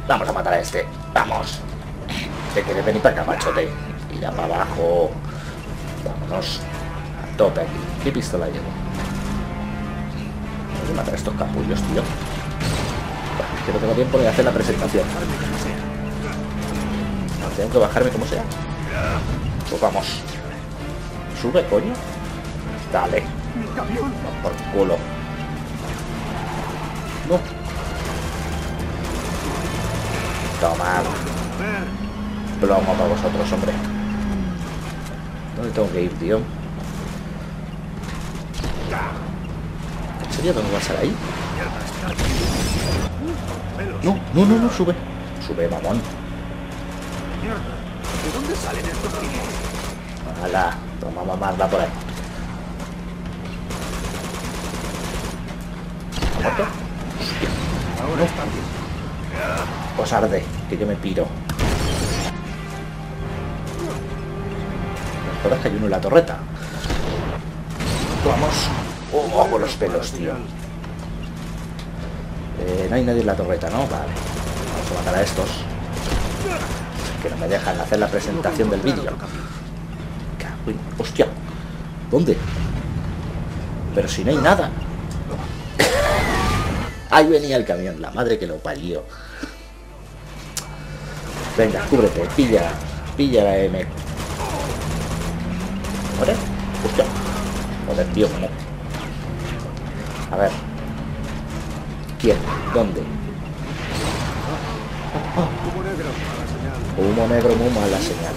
Vamos a matar a este. Vamos. Te quieres venir para acá, machote. Mira para abajo. Vámonos. A tope aquí. ¿Qué pistola llevo? Voy a matar a estos capullos, tío. Bueno, que no tengo tiempo de hacer la presentación. No, tengo que bajarme como sea. Pues vamos. Sube, coño. Dale. Va por culo. No. Toma. Plomo para vosotros, hombre. ¿Dónde tengo que ir, tío? ¿En serio tengo que pasar ahí? No, no, no, no, sube. Sube, mamón. ¿De dónde salen estos tipos? Hala, toma mamarla por ahí. ¿Ha muerto? Hostia. Ahora está bien. Pues arde, que yo me piro. Me jodas que hay uno en la torreta. Vamos. Oh, por los pelos, tío. No hay nadie en la torreta, ¿no? Vale. Vamos a matar a estos. Que no me dejan hacer la presentación del vídeo. Hostia. ¿Dónde? Pero si no hay nada. Ahí venía el camión, la madre que lo parió. Venga, cúbrete, pilla la M. ¿Vale? Hostia. Joder, tío, ¿no? A ver. ¿Quién? ¿Dónde? Humo negro, mala señal. Humo negro, muy mala señal.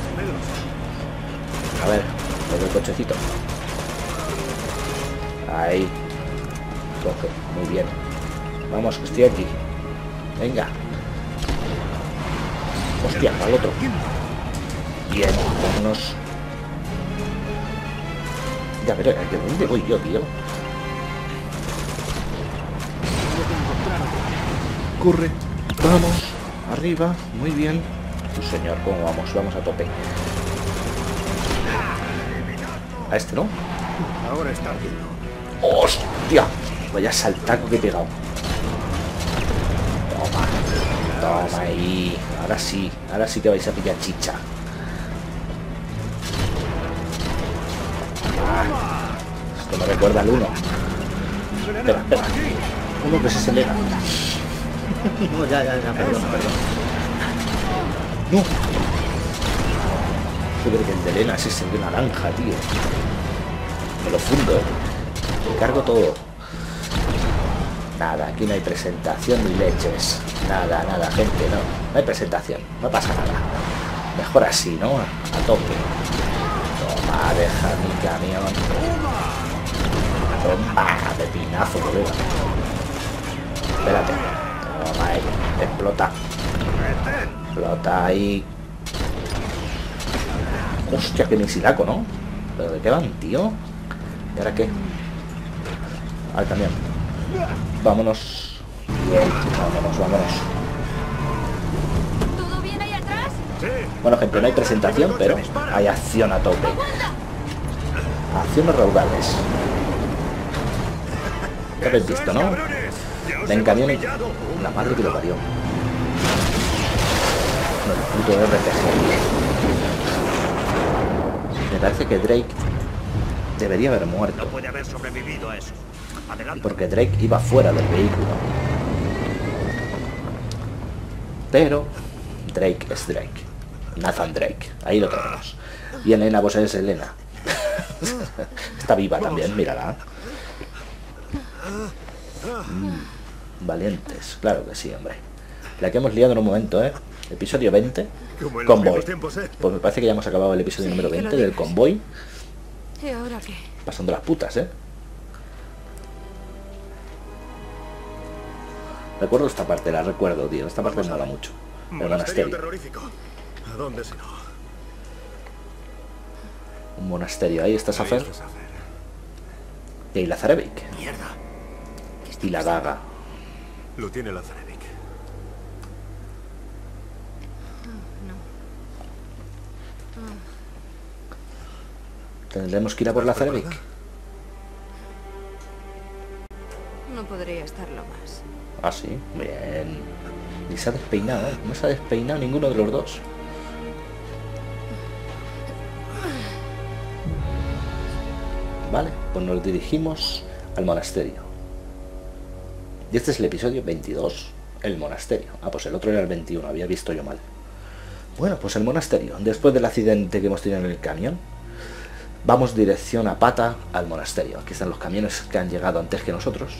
A ver, el cochecito. Ahí. Coge, muy bien. Vamos, que estoy aquí. Venga. Hostia, al otro. Bien, vámonos. Ya, pero ¿de dónde voy yo, tío? Corre. Vamos. Arriba. Muy bien. Sí, señor, ¿cómo vamos? Vamos a tope. A este, ¿no? Ahora está bien. ¡Hostia! Vaya saltaco que he pegado. Toma. Toma ahí. Ahora sí que vais a pillar chicha. Ah, esto me recuerda al 1. Espera. Uno que se acelera. No, ya, perdón. No. Joder, que el de Elena es ese de naranja, tío. Me lo fundo, Me cargo todo. Nada, aquí no hay presentación ni leches. Nada, gente, no hay presentación, no pasa nada. Mejor así, ¿no? A tope. Toma, deja mi camión. Toma, pepinazo, colega. Espérate. Toma ahí, explota. Explota ahí. Hostia, que misilaco, ¿no? ¿Pero de qué van, tío? ¿Y ahora qué? Al camión. Vámonos. Bien, vámonos. ¿Todo bien ahí atrás? Bueno, gente, no hay presentación, pero hay acción a tope. Acciones raudales. ¿Qué habéis visto, no? En camión, la madre que lo parió. No, el puto RPG. Me parece que Drake debería haber muerto. No puede haber sobrevivido a eso. Adelante. Porque Drake iba fuera del vehículo. Pero Drake es Drake. Nathan Drake. Ahí lo tenemos. Y Elena, pues es Elena. Está viva también, mírala. Valientes, claro que sí, hombre. La que hemos liado en un momento, ¿eh? Episodio 20. Como en los Convoy. viejos tiempos, ¿eh? Pues me parece que ya hemos acabado el episodio Sí, número que lo 20 del dices. convoy. ¿Y ahora qué? Pasando las putas, ¿eh? Recuerdo esta parte, la recuerdo, tío. Esta parte me mola mucho. El Monasterio monasterio. terrorífico. ¿A dónde si no? Un monasterio. Ahí está Ahí Safer. está Safer. Y ahí Lazarevic. Mierda. Y la daga. Lo tiene Lazarevic. ¿Tendremos que ir a por Lazarevic? No podría estarlo más. Ah, sí. Bien. Y se ha despeinado, ¿eh? No se ha despeinado ninguno de los dos. Vale, pues nos dirigimos al monasterio. Y este es el episodio 22, el monasterio. Ah, pues el otro era el 21, había visto yo mal. Bueno, pues el monasterio. Después del accidente que hemos tenido en el camión, vamos dirección a pata al monasterio. Aquí están los camiones que han llegado antes que nosotros.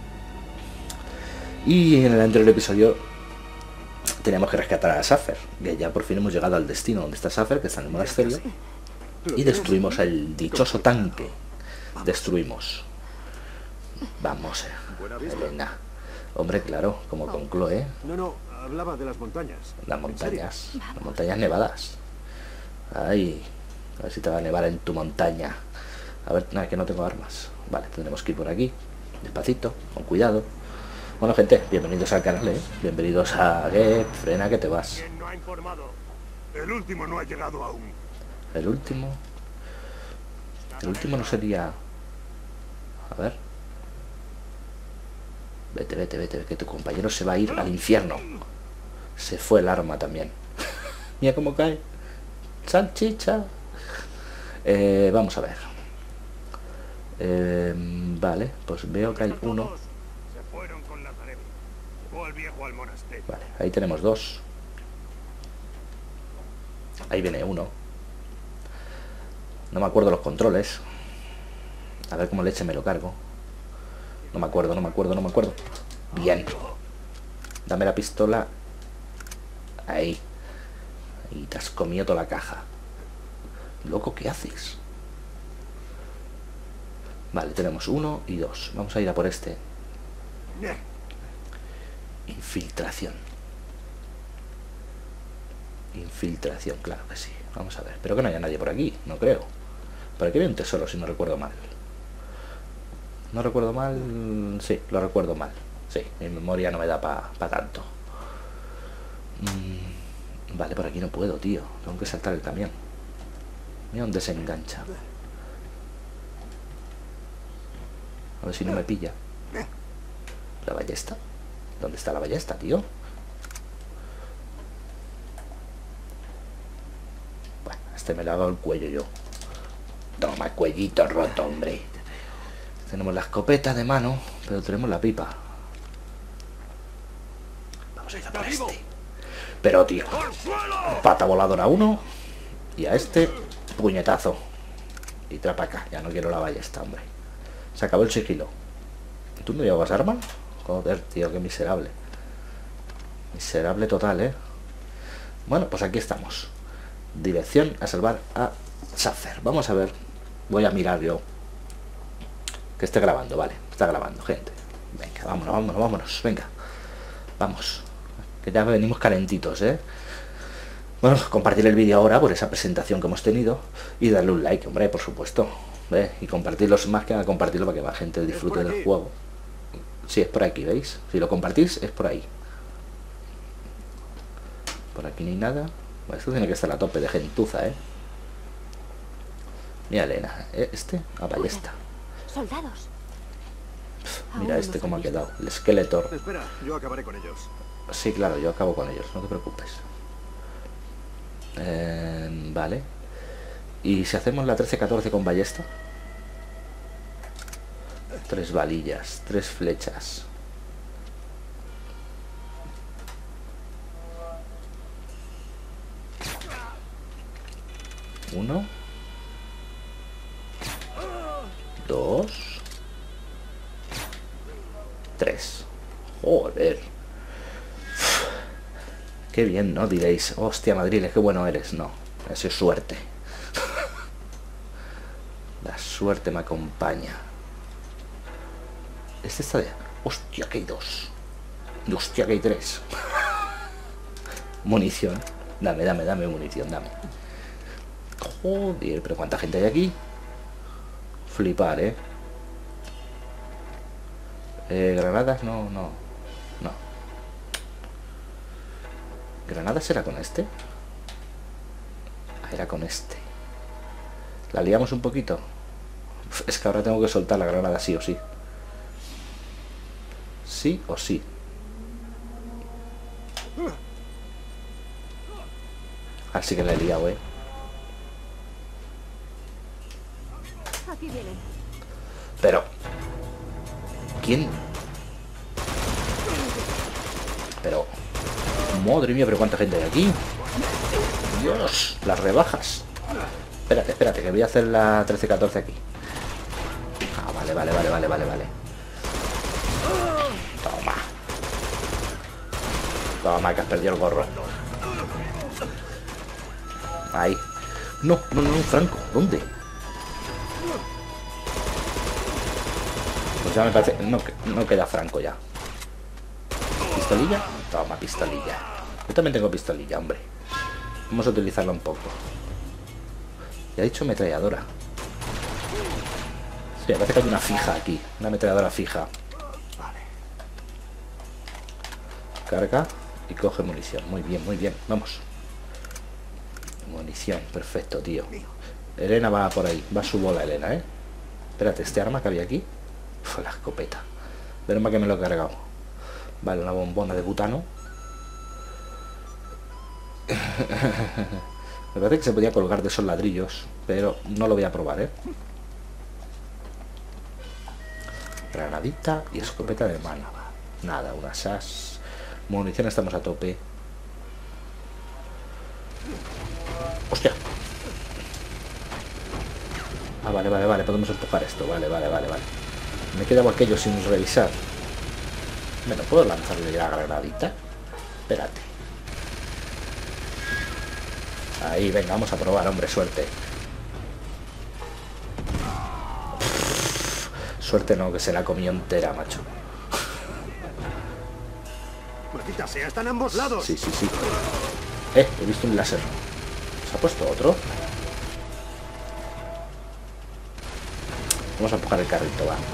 Y en el anterior episodio teníamos que rescatar a Safer, que ya por fin hemos llegado al destino donde está Safer, que está en el monasterio. Y destruimos el dichoso tanque. Destruimos. Vamos, Elena. Hombre, claro, como con Chloe. No, hablaba de las montañas. Las montañas nevadas. Ay, a ver si te va a nevar en tu montaña. A ver, nada, que no tengo armas. Vale, tendremos que ir por aquí, despacito, con cuidado. Bueno, gente, bienvenidos al canal, bienvenidos a... frena que te vas. ¿Quién no ha informado? El último no ha llegado aún. El último no sería... A ver. Vete, que tu compañero se va a ir al infierno. Se fue el arma también. Mira cómo cae. Salchicha. Vamos a ver. Vale, pues veo que hay uno. Se fueron con la Zarebi. O el viejo al monasterio. Vale, ahí tenemos dos. Ahí viene uno. No me acuerdo los controles. A ver cómo leche me lo cargo. No me acuerdo. Bien. Dame la pistola. Ahí. Y te has comido toda la caja. Loco, ¿qué haces? Vale, tenemos 1 y 2. Vamos a ir a por este. Infiltración. Infiltración, claro que sí. Vamos a ver. Espero que no haya nadie por aquí. No creo. Por aquí hay un tesoro, si no recuerdo mal. ¿No recuerdo mal? Sí, lo recuerdo mal. Sí, mi memoria no me da para tanto. Vale, por aquí no puedo, tío. Tengo que saltar el camión. Mira dónde se engancha. A ver si no me pilla. ¿La ballesta? ¿Dónde está la ballesta, tío? Bueno, este me le hago el cuello yo. Toma, cuellito roto, hombre. Tenemos la escopeta de mano, pero tenemos la pipa. Vamos a ir a por este. Pero, tío, pata voladora 1. Y a este, puñetazo. Y trapa acá. Ya no quiero la ballesta, hombre. Se acabó el sigilo. ¿Tú no llevas arma? Joder, tío, qué miserable. Miserable total, Bueno, pues aquí estamos. Dirección a salvar a Safer. Vamos a ver. Voy a mirar yo. Que esté grabando, vale. Está grabando, gente. Venga, vámonos. Venga. Vamos. Que ya venimos calentitos, Bueno, compartir el vídeo ahora por esa presentación que hemos tenido. Y darle un like, hombre, por supuesto. Y compartirlos, más que nada compartirlo para que más gente disfrute del juego. Sí, es por aquí, ¿veis? Si lo compartís, es por ahí. Por aquí no hay nada. Bueno, esto tiene que estar a tope de gentuza, Mira, Elena, a ballesta. Soldados. Mira este cómo ha quedado. El Skeletor. Espera, yo acabaré con ellos. Sí, claro, yo acabo con ellos, no te preocupes. Vale. ¿Y si hacemos la 13-14 con ballesta? 3 balillas, 3 flechas. Uno. 2. 3. Joder. Qué bien, ¿no? Diréis, hostia, Madrid, qué bueno eres. No, eso es suerte. La suerte me acompaña. Este está de... Hostia, que hay 2. Hostia, que hay 3. Munición. Dame munición, dame. Joder, pero ¿cuánta gente hay aquí? Flipar, granadas, no. ¿Granadas era con este? Ah, era con este. ¿La liamos un poquito? Es que ahora tengo que soltar la granada sí o sí. Sí o sí. Así que le he liado, Aquí vienen. Pero... ¿quién? Pero... madre mía, pero cuánta gente hay aquí. Dios, las rebajas. Espérate, espérate, que voy a hacer la 13-14 aquí. Ah, vale. Toma. Toma, que has perdido el gorro. Ahí. No, Franco, ¿dónde? Pues ya me parece... no queda Franco ya. ¿Pistolilla? Toma, pistolilla. Yo también tengo pistolilla, hombre. Vamos a utilizarla un poco. Ya he dicho ametralladora. Sí, parece que hay una fija aquí. Una ametralladora fija. Vale. Carga y coge munición. Muy bien, vamos. Munición, perfecto, tío. Elena va por ahí. Va a su bola, Elena, Espérate, ¿este arma que había aquí? Fue la escopeta. Pero más que me lo he cargado. Vale, una bombona de butano. Me parece que se podía colgar de esos ladrillos, pero no lo voy a probar, Granadita y escopeta de mano. Nada, una SAS. Munición, estamos a tope. ¡Hostia! Ah, vale, podemos empujar esto. Vale. Me he quedado aquello sin revisar. ¿Me lo puedo lanzarle la granadita? Espérate. Ahí, venga, vamos a probar, hombre, suerte. Suerte no, que se la comió entera, macho. Maldita sea, están a ambos lados. Sí. He visto un láser. ¿Se ha puesto otro? Vamos a empujar el carrito, va.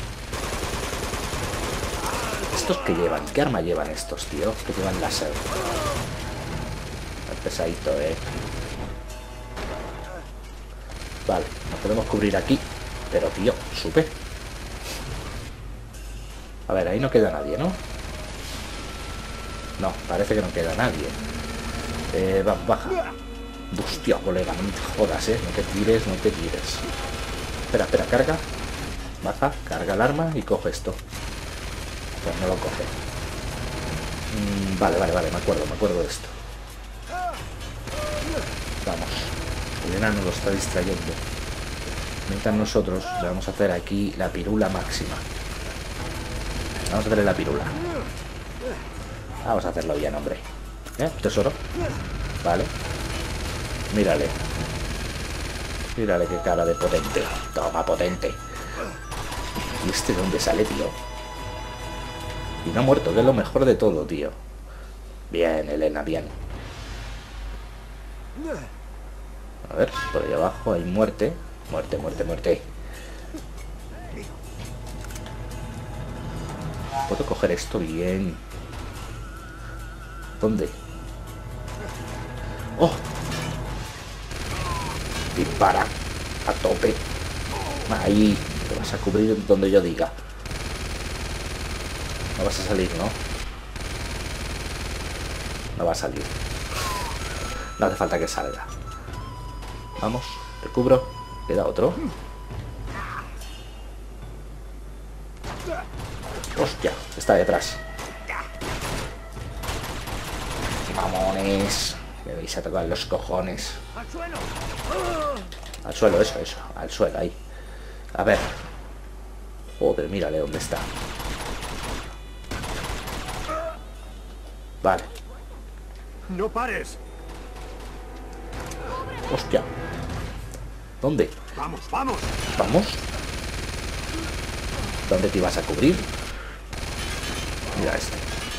¿Estos qué llevan? ¿Qué arma llevan estos, tío? Que llevan láser. Pesadito, Vale, nos podemos cubrir aquí. Pero, tío, supe. A ver, ahí no queda nadie, ¿no? No, parece que no queda nadie. Vamos, baja. Hostia, colega, no te jodas, No te tires. Espera, carga. Baja, carga el arma y coge esto. Pues no lo coge. Vale, me acuerdo de esto. Vamos. Elena nos lo está distrayendo. Mientras nosotros le vamos a hacer aquí la pirula máxima. Vamos a hacerle la pirula. Vamos a hacerlo bien, hombre. Tesoro. Vale. Mírale. Mírale qué cara de potente. Toma, potente. ¿Y este de dónde sale, tío? Y no ha muerto, que es lo mejor de todo, tío. Bien, Elena, bien. A ver, por ahí abajo hay muerte. Muerte. ¿Puedo coger esto? Bien. ¿Dónde? ¡Oh! Dispara. A tope. Ahí. Te vas a cubrir donde yo diga. No vas a salir, ¿no? No va a salir. No hace falta que salga. Vamos, te cubro. Queda otro. Hostia, está detrás. Mamones. Me vais a tocar los cojones. Al suelo, eso. Al suelo, ahí. A ver. Joder, mírale dónde está. Vale. No pares. Hostia. ¿Dónde? Vamos. ¿Vamos? ¿Dónde te ibas a cubrir? Mira este.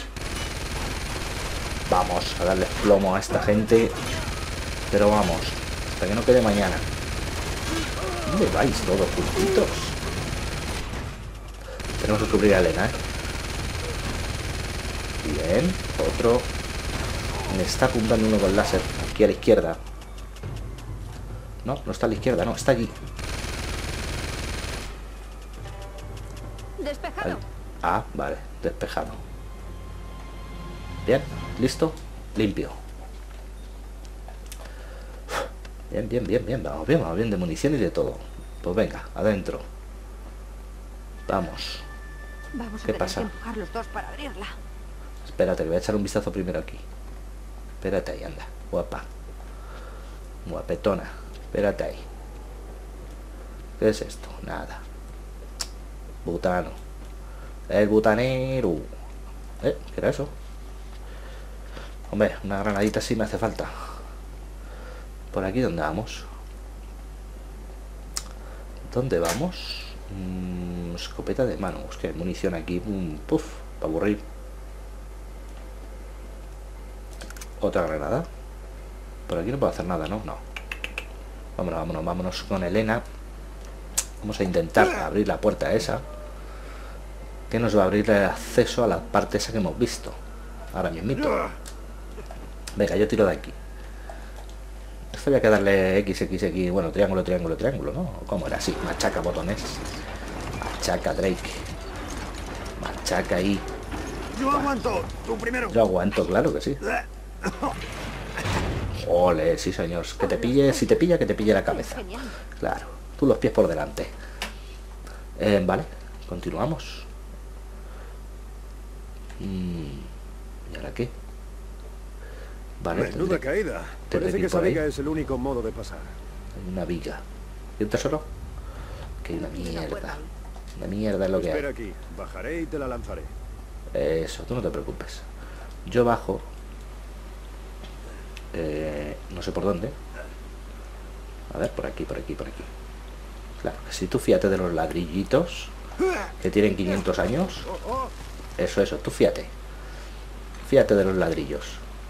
Vamos a darle plomo a esta gente. Pero vamos, hasta que no quede mañana. ¿Dónde vais todos juntitos? Tenemos que cubrir a Elena, Bien, otro. Me está apuntando uno con láser. Aquí a la izquierda. No está a la izquierda, no, está allí. Despejado. Ah, vale, despejado. Bien, listo, limpio. Bien, bien, bien, bien, vamos bien de munición y de todo. Pues venga, adentro. Vamos. Vamos a ¿Qué tener pasa? que empujar los dos para abrirla. Espérate, que voy a echar un vistazo primero aquí. Espérate ahí, anda, guapa. Guapetona, espérate ahí. ¿Qué es esto? Nada. Butano. El butanero. ¿Qué era eso? Hombre, una granadita sí me hace falta. ¿Por aquí dónde vamos? ¿Dónde vamos? Escopeta de mano. Es que hay munición aquí. Puf, para aburrir. Otra granada. Por aquí no puedo hacer nada, ¿no? No. Vámonos con Elena. Vamos a intentar abrir la puerta esa, que nos va a abrir el acceso a la parte esa que hemos visto. Ahora mismito. Venga, yo tiro de aquí. Esto había que darle XXX. Bueno, triángulo, ¿no? ¿Cómo era? Así, machaca botones. Machaca, Drake. Machaca ahí. Yo aguanto, tú primero. Yo aguanto, claro que sí. Ole, sí señor. Que te pille, si te pilla, que te pille la cabeza. Genial. Claro, tú los pies por delante. Vale, continuamos. ¿Y ahora qué? Vale, Menuda caída. Parece que esa viga es el único modo de pasar. Hay una viga. ¿Y un tesoro? Que hay una mierda. Una mierda es lo que hay. Espera aquí, bajaré y te la lanzaré. Eso, tú no te preocupes. Yo bajo. No sé por dónde. A ver, por aquí. Claro, que si tú fíjate de los ladrillitos que tienen 500 años. Eso, tú fíjate. Fíjate de los ladrillos.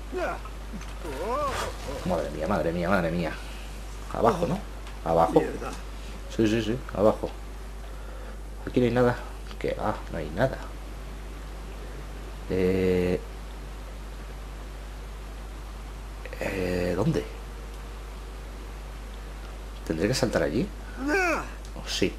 Madre mía. Abajo, ¿no? Abajo. Sí, abajo. Aquí no hay nada. Que no hay nada. ¿Dónde? ¿Tendré que saltar allí? Oh, sí.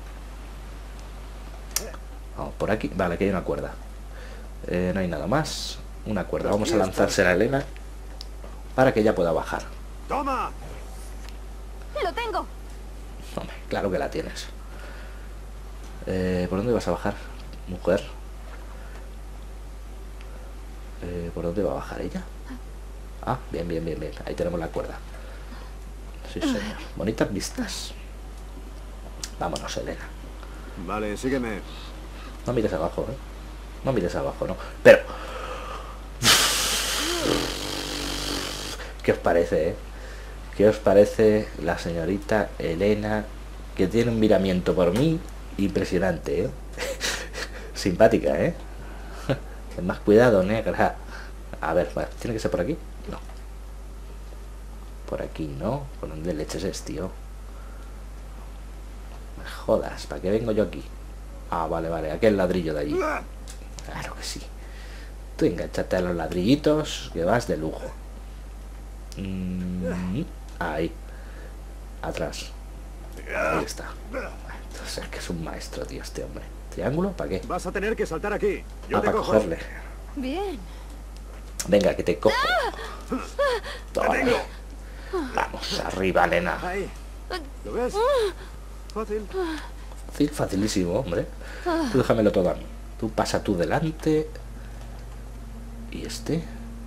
Vamos, por aquí. Vale, aquí hay una cuerda. No hay nada más. Una cuerda. Vamos a lanzársela a Elena para que ella pueda bajar. ¡Toma! ¡Lo tengo! Hombre, claro que la tienes. ¿Por dónde vas a bajar, mujer? ¿Por dónde va a bajar ella? Ah, bien. Ahí tenemos la cuerda. Sí, señor. Bonitas vistas. Vámonos, Elena. Vale, sígueme. No mires abajo, ¿eh? No mires abajo, ¿no? Pero... ¿qué os parece, ¿Qué os parece la señorita Elena, que tiene un miramiento por mí impresionante, Simpática, Ten más cuidado, negra. A ver, vale, ¿tiene que ser por aquí? No. Por aquí no. ¿Por dónde leches es, tío? Me jodas, ¿para qué vengo yo aquí? Ah, vale, aquel ladrillo de allí. Claro que sí. Tú enganchate a los ladrillitos, que vas de lujo. Ahí. Atrás. Ahí está. Entonces es que es un maestro, tío, este hombre. ¿Triángulo? ¿Para qué? Vas a tener que saltar aquí. Yo te Para cojo. cogerle. Bien. Venga, que te cojo. Toma. Vamos, arriba, Elena. Ahí. ¿Lo ves? Fácil. Sí, facilísimo, hombre. Tú déjamelo todo a mí. Tú pasa tú delante. Y este.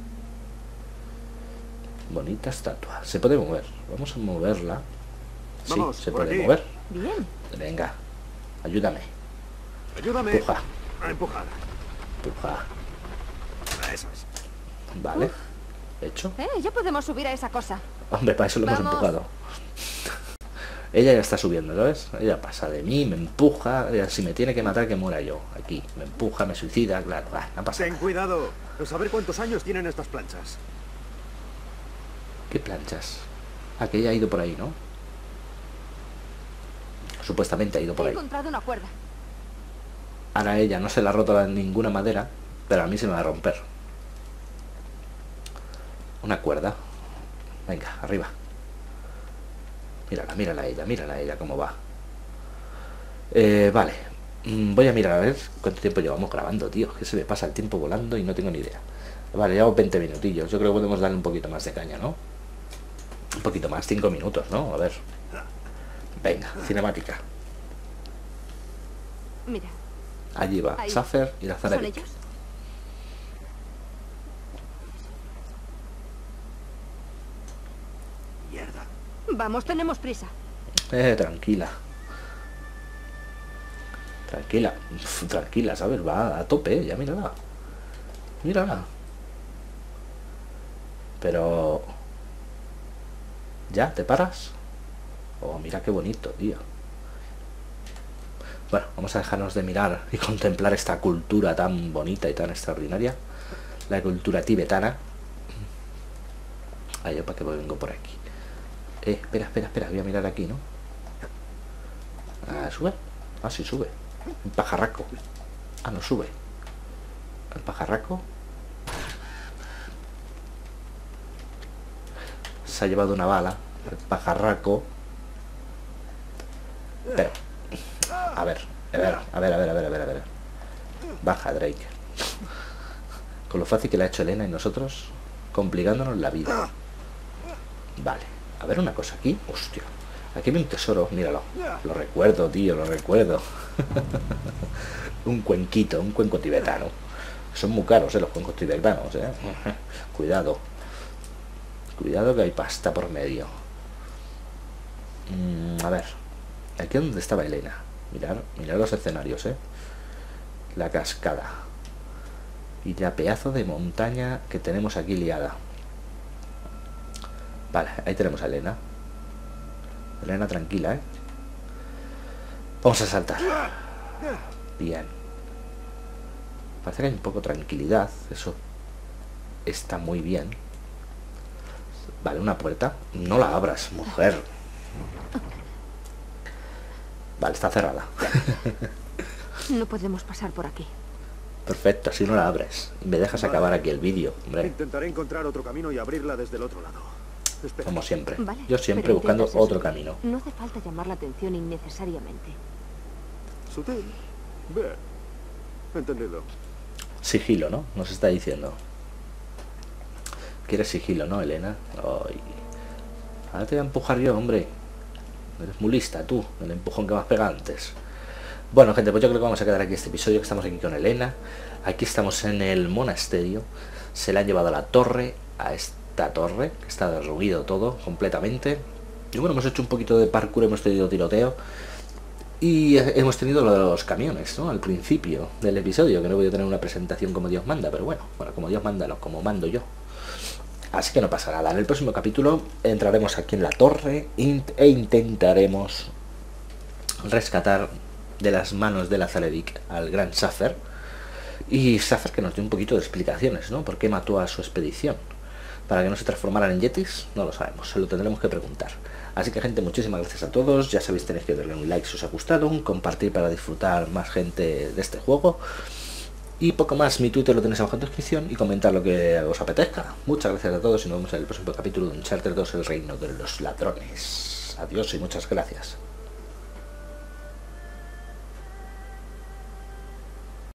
Bonita estatua. Se puede mover. Vamos a moverla. Sí, Vamos, se por puede aquí. mover. Bien. Venga. Ayúdame. Ayúdame Empuja. a empujar. Empuja. Eso es. Vale. Hecho. Ya podemos subir a esa cosa. Hombre, para eso lo hemos Vamos. empujado. Ella ya está subiendo, ¿sabes? Ella pasa de mí, me empuja. Si me tiene que matar, que muera yo. Aquí. Me empuja, me suicida, claro. No pasa Ten nada. cuidado. A saber cuántos años tienen estas planchas. ¿Qué planchas? Que ella ha ido por ahí, ¿no? Supuestamente ha ido por He ahí. encontrado una cuerda. Ahora ella no se le ha roto ninguna madera, pero a mí se me va a romper. Una cuerda. Venga, arriba. Mírala ella cómo va. Vale. Voy a mirar a ver cuánto tiempo llevamos grabando, tío. Que se me pasa el tiempo volando y no tengo ni idea. Vale, llevamos 20 minutillos. Yo creo que podemos darle un poquito más de caña, ¿no? Un poquito más, 5 minutos, ¿no? A ver. Venga, cinemática. Mira, Allí va ahí. Safer y la ¿son Zarevic. ellos? Mierda. Vamos, tenemos prisa. Tranquila. Tranquila. Tranquila, ¿sabes? Va a tope, ya mírala. Mírala. Pero... ¿Ya? ¿Te paras? Oh, mira qué bonito, tío. Bueno, vamos a dejarnos de mirar y contemplar esta cultura tan bonita y tan extraordinaria. La cultura tibetana. Ah, yo para qué vengo por aquí. Espera, voy a mirar aquí, ¿no? Ah, ¿sube? Ah, sí, sube. Un pajarraco. Ah, no sube. El pajarraco se ha llevado una bala. El pajarraco. Pero... A ver. Baja, Drake. Con lo fácil que le ha hecho Elena y nosotros complicándonos la vida. Vale. A ver una cosa aquí. Hostia. Aquí hay un tesoro, míralo. Lo recuerdo, tío, lo recuerdo. Un cuenquito, un cuenco tibetano. Son muy caros, los cuencos tibetanos, Cuidado. Cuidado que hay pasta por medio. A ver. Aquí es donde estaba Elena. Mirad los escenarios, La cascada. Y la pedazo de montaña que tenemos aquí liada. Vale, ahí tenemos a Elena. Elena tranquila, Vamos a saltar. Bien. Parece que hay un poco de tranquilidad. Eso está muy bien. Vale, una puerta. No la abras, mujer. Vale, está cerrada. No podemos pasar por aquí. Perfecto, así no la abres. Y me dejas acabar aquí el vídeo, hombre. Intentaré encontrar otro camino y abrirla desde el otro lado. Espera. Como siempre. Vale, Yo siempre pero buscando intenta ser otro sutil. camino. No hace falta llamar la atención innecesariamente. Sutil. Bien. Entendido. Sigilo, ¿no? Nos está diciendo. ¿Quieres sigilo, no, Elena? Ay. Ahora te voy a empujar yo, hombre. Eres muy lista, tú. El empujón que me has pegado antes. Bueno, gente, pues yo creo que vamos a quedar aquí este episodio, que estamos aquí con Elena. Aquí estamos en el monasterio. Se le han llevado a la torre, a esta torre, que está derruido todo, completamente. Y bueno, hemos hecho un poquito de parkour, hemos tenido tiroteo. Y hemos tenido lo de los camiones, ¿no? Al principio del episodio, que no voy a tener una presentación como Dios manda, pero bueno, como Dios manda, no, como mando yo. Así que no pasa nada. En el próximo capítulo entraremos aquí en la torre e intentaremos rescatar de las manos de la Zarevic al gran Safer. Y Safer que nos dé un poquito de explicaciones, ¿no? ¿Por qué mató a su expedición? ¿Para que no se transformaran en yetis? No lo sabemos, se lo tendremos que preguntar. Así que, gente, muchísimas gracias a todos. Ya sabéis, tenéis que darle un like si os ha gustado, un compartir para disfrutar más gente de este juego. Y poco más, mi Twitter lo tenéis abajo en descripción y comentar lo que os apetezca. Muchas gracias a todos y nos vemos en el próximo capítulo de Uncharted 2, el reino de los ladrones. Adiós y muchas gracias.